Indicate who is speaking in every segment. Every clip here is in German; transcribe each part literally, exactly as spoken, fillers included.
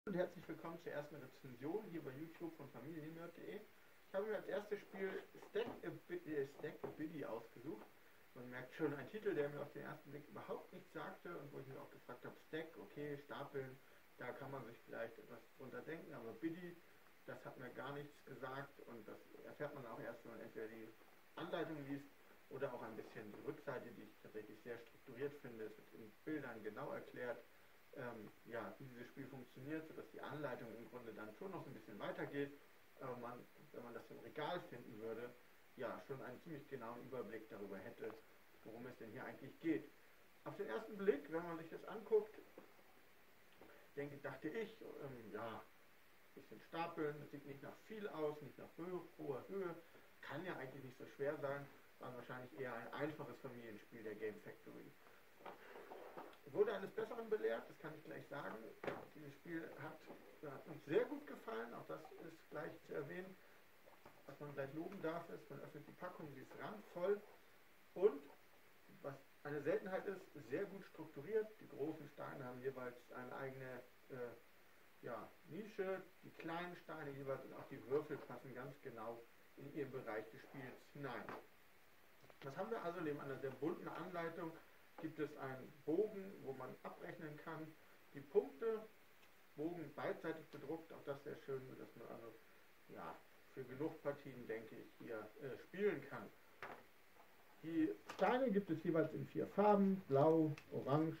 Speaker 1: Und herzlich willkommen zur ersten Rezension hier bei YouTube von familiennerd punkt de. Ich habe mir als erstes Spiel Stack a Biddy, äh, Stack a Biddy ausgesucht. Man merkt schon, ein Titel, der mir auf den ersten Blick überhaupt nichts sagte und wo ich mich auch gefragt habe, Stack, okay, Stapeln, da kann man sich vielleicht etwas drunter denken, aber Biddy, das hat mir gar nichts gesagt und das erfährt man auch erst, wenn man entweder die Anleitung liest oder auch ein bisschen die Rückseite, die ich tatsächlich sehr strukturiert finde. Es wird in Bildern genau erklärt, ähm, ja, wie dieses Spiel funktioniert, sodass die Anleitung im Grunde dann schon noch ein bisschen weitergeht, aber man, wenn man das im Regal finden würde, ja, schon einen ziemlich genauen Überblick darüber hätte, worum es denn hier eigentlich geht. Auf den ersten Blick, wenn man sich das anguckt, denke, dachte ich, ähm, ja, ein bisschen stapeln, das sieht nicht nach viel aus, nicht nach hoher Höhe, kann ja eigentlich nicht so schwer sein, war wahrscheinlich eher ein einfaches Familienspiel der Game Factory. Wurde eines Besseren belehrt, das kann ich gleich sagen. Dieses Spiel hat, hat uns sehr gut gefallen, auch das ist gleich zu erwähnen. Was man gleich loben darf, ist, man öffnet die Packung, sie ist randvoll und, was eine Seltenheit ist, sehr gut strukturiert. Die großen Steine haben jeweils eine eigene äh, ja, Nische, die kleinen Steine jeweils und auch die Würfel passen ganz genau in ihren Bereich des Spiels hinein. Was haben wir also? Neben einer sehr bunten Anleitung gibt es einen Bogen, wo man abrechnen kann. Die Punkte, Bogen beidseitig bedruckt, auch das sehr schön, dass man also ja, für genug Partien, denke ich, hier äh, spielen kann. Die Steine gibt es jeweils in vier Farben, blau, orange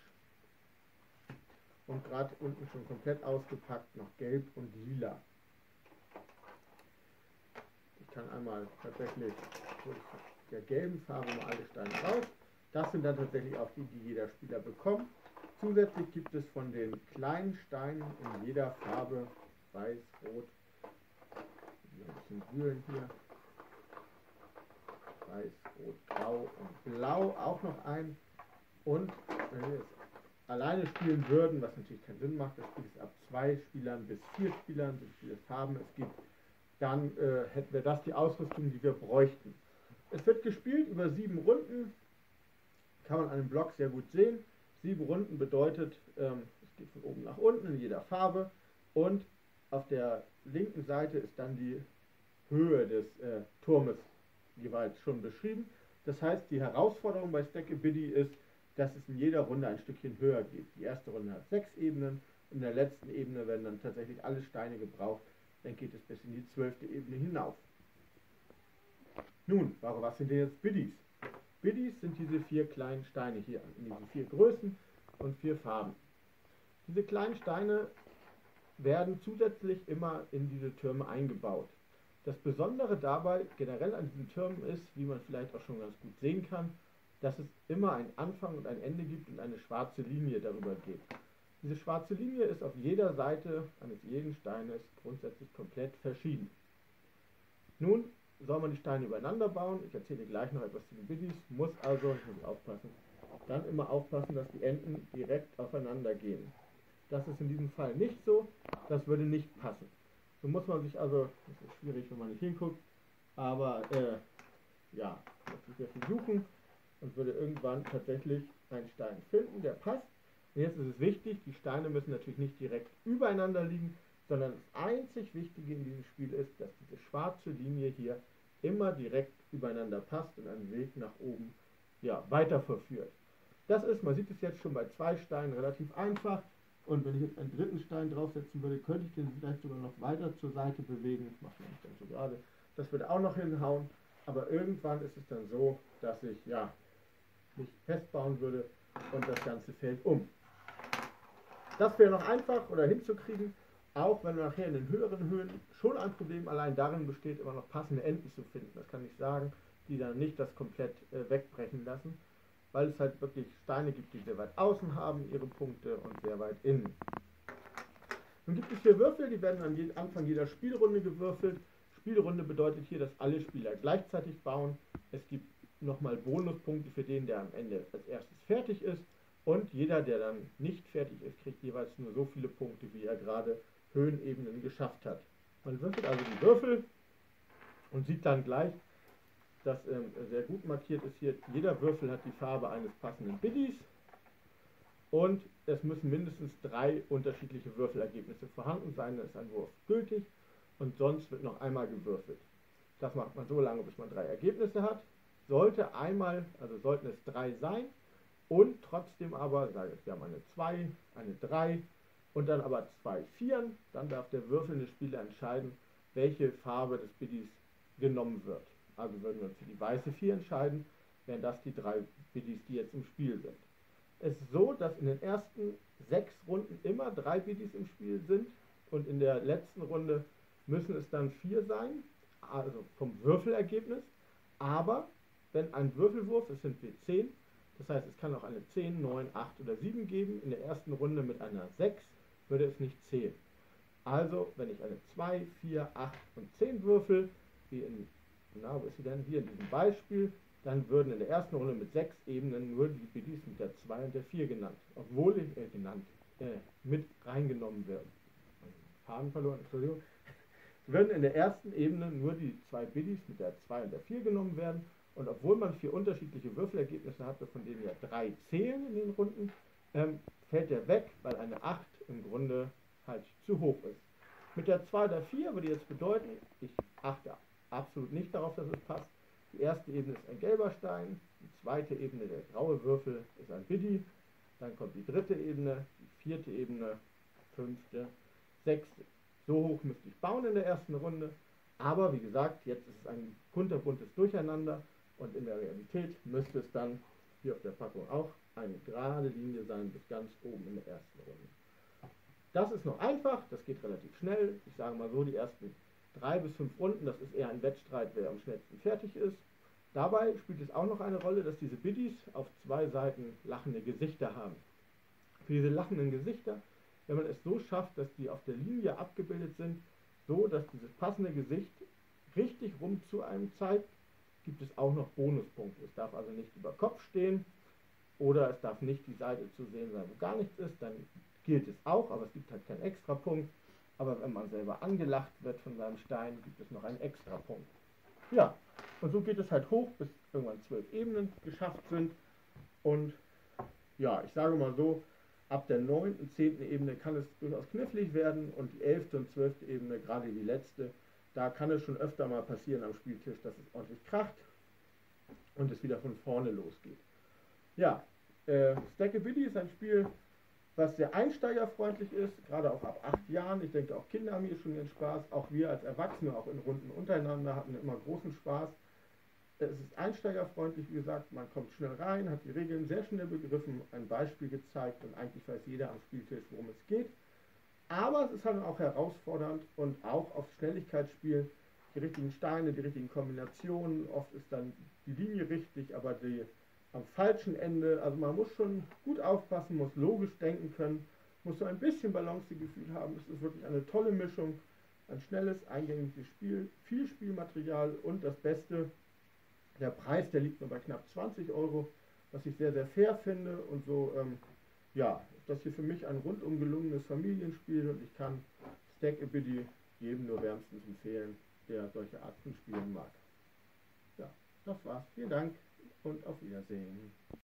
Speaker 1: und gerade unten schon komplett ausgepackt noch gelb und lila. Ich kann einmal tatsächlich mit der gelben Farbe mal alle Steine raus. Das sind dann tatsächlich auch die, die jeder Spieler bekommt. Zusätzlich gibt es von den kleinen Steinen in jeder Farbe, weiß, rot, ein bisschen wühlen hier, weiß, rot, grau und blau auch noch ein. Und wenn wir es alleine spielen würden, was natürlich keinen Sinn macht, das Spiel ist ab zwei Spielern bis vier Spielern, so viele Farben es gibt, dann äh, hätten wir das die Ausrüstung, die wir bräuchten. Es wird gespielt über sieben Runden. Kann man an dem Block sehr gut sehen. Sieben Runden bedeutet, ähm, es geht von oben nach unten in jeder Farbe und auf der linken Seite ist dann die Höhe des äh, Turmes jeweils schon beschrieben. Das heißt, die Herausforderung bei Stack a Biddy ist, dass es in jeder Runde ein Stückchen höher geht. Die erste Runde hat sechs Ebenen, in der letzten Ebene werden dann tatsächlich alle Steine gebraucht, dann geht es bis in die zwölfte Ebene hinauf. Nun, was sind denn jetzt Biddies? Biddies sind diese vier kleinen Steine hier, in diesen vier Größen und vier Farben. Diese kleinen Steine werden zusätzlich immer in diese Türme eingebaut. Das Besondere dabei generell an diesen Türmen ist, wie man vielleicht auch schon ganz gut sehen kann, dass es immer einen Anfang und ein Ende gibt und eine schwarze Linie darüber geht. Diese schwarze Linie ist auf jeder Seite eines jeden Steines grundsätzlich komplett verschieden. Nun soll man die Steine übereinander bauen. Ich erzähle gleich noch etwas zu den Biddies, muss also, ich muss aufpassen, dann immer aufpassen, dass die Enden direkt aufeinander gehen. Das ist in diesem Fall nicht so, das würde nicht passen. So muss man sich also, das ist schwierig, wenn man nicht hinguckt, aber äh, ja, muss ich versuchen und würde irgendwann tatsächlich einen Stein finden, der passt. Und jetzt ist es wichtig, die Steine müssen natürlich nicht direkt übereinander liegen, sondern das einzig Wichtige in diesem Spiel ist, dass diese schwarze Linie hier immer direkt übereinander passt und einen Weg nach oben ja, weiter verführt. Das ist, man sieht es jetzt schon bei zwei Steinen, relativ einfach. Und wenn ich jetzt einen dritten Stein draufsetzen würde, könnte ich den vielleicht sogar noch weiter zur Seite bewegen. Ich mache das nicht ganz so gerade. Das würde auch noch hinhauen. Aber irgendwann ist es dann so, dass ich ja mich festbauen würde und das Ganze fällt um. Das wäre noch einfach oder hinzukriegen, auch wenn nachher in den höheren Höhen schon ein Problem allein darin besteht, immer noch passende Enden zu finden. Das kann ich sagen, die dann nicht das komplett äh, wegbrechen lassen, weil es halt wirklich Steine gibt, die sehr weit außen haben, ihre Punkte, und sehr weit innen. Nun gibt es hier Würfel, die werden am je Anfang jeder Spielrunde gewürfelt. Spielrunde bedeutet hier, dass alle Spieler gleichzeitig bauen. Es gibt nochmal Bonuspunkte für den, der am Ende als erstes fertig ist. Und jeder, der dann nicht fertig ist, kriegt jeweils nur so viele Punkte, wie er gerade Höhenebenen geschafft hat. Man würfelt also die Würfel und sieht dann gleich, dass ähm, sehr gut markiert ist hier, jeder Würfel hat die Farbe eines passenden Biddies. und es müssen mindestens drei unterschiedliche Würfelergebnisse vorhanden sein, dann ist ein Wurf gültig und sonst wird noch einmal gewürfelt. Das macht man so lange, bis man drei Ergebnisse hat. Sollte einmal, also sollten es drei sein und trotzdem aber, sage ich, wir haben eine zwei, eine drei und dann aber zwei Vieren, dann darf der würfelnde Spieler entscheiden, welche Farbe des Biddies genommen wird. Also würden wir uns für die weiße vier entscheiden, wären das die drei Biddies, die jetzt im Spiel sind. Es ist so, dass in den ersten sechs Runden immer drei Biddies im Spiel sind und in der letzten Runde müssen es dann vier sein, also vom Würfelergebnis, aber wenn ein Würfelwurf, es sind W zehn, das heißt es kann auch eine zehn, neun, acht oder sieben geben, in der ersten Runde mit einer sechs würde es nicht zählen. Also wenn ich eine zwei, vier, acht und zehn würfel, wie in, na, wo ist sie denn? Hier in diesem Beispiel, dann würden in der ersten Runde mit sechs Ebenen nur die Biddies mit der zwei und der vier genannt, obwohl die, äh, genannt, äh, mit reingenommen werden. Faden verloren, Entschuldigung. Würden in der ersten Ebene nur die zwei Biddies mit der zwei und der vier genommen werden und obwohl man vier unterschiedliche Würfelergebnisse hatte, von denen ja drei zählen in den Runden, ähm, fällt der weg, weil eine acht im Grunde halt zu hoch ist. Mit der zwei oder vier würde jetzt bedeuten, ich achte absolut nicht darauf, dass es passt. Die erste Ebene ist ein gelber Stein, die zweite Ebene, der graue Würfel, ist ein Biddy, dann kommt die dritte Ebene, die vierte Ebene, fünfte, sechste. So hoch müsste ich bauen in der ersten Runde, aber wie gesagt, jetzt ist es ein kunterbuntes Durcheinander und in der Realität müsste es dann, wie auf der Packung auch, eine gerade Linie sein bis ganz oben in der ersten Runde. Das ist noch einfach, das geht relativ schnell. Ich sage mal so, die ersten drei bis fünf Runden, das ist eher ein Wettstreit, wer am schnellsten fertig ist. Dabei spielt es auch noch eine Rolle, dass diese Biddies auf zwei Seiten lachende Gesichter haben. Für diese lachenden Gesichter, wenn man es so schafft, dass die auf der Linie abgebildet sind, so dass dieses passende Gesicht richtig rum zu einem zeigt, gibt es auch noch Bonuspunkte. Es darf also nicht über Kopf stehen oder es darf nicht die Seite zu sehen sein, wo gar nichts ist, dann gilt es auch, aber es gibt halt keinen Extrapunkt. Aber wenn man selber angelacht wird von seinem Stein, gibt es noch einen Extrapunkt. Ja, und so geht es halt hoch, bis irgendwann zwölf Ebenen geschafft sind. Und ja, ich sage mal so, ab der neunten, zehnten Ebene kann es durchaus knifflig werden und die elfte und zwölfte Ebene, gerade die letzte, da kann es schon öfter mal passieren am Spieltisch, dass es ordentlich kracht und es wieder von vorne losgeht. Ja, äh, Stack-a-Biddy ist ein Spiel, was sehr einsteigerfreundlich ist, gerade auch ab acht Jahren. Ich denke, auch Kinder haben hier schon ihren Spaß. Auch wir als Erwachsene, auch in Runden untereinander, hatten immer großen Spaß. Es ist einsteigerfreundlich, wie gesagt, man kommt schnell rein, hat die Regeln sehr schnell begriffen, ein Beispiel gezeigt und eigentlich weiß jeder am Spieltisch, worum es geht. Aber es ist halt auch herausfordernd und auch auf Schnelligkeitsspiel, die richtigen Steine, die richtigen Kombinationen, oft ist dann die Linie richtig, aber die am falschen Ende, also man muss schon gut aufpassen, muss logisch denken können, muss so ein bisschen Balancegefühl haben. Es ist wirklich eine tolle Mischung, ein schnelles, eingängiges Spiel, viel Spielmaterial und das Beste, der Preis, der liegt nur bei knapp zwanzig Euro, was ich sehr, sehr fair finde und so, ähm, ja, ist das hier für mich ein rundum gelungenes Familienspiel und ich kann Stack-a-Biddy jedem nur wärmstens empfehlen, der solche Art von Spielen mag. Ja, das war's. Vielen Dank und auf Wiedersehen.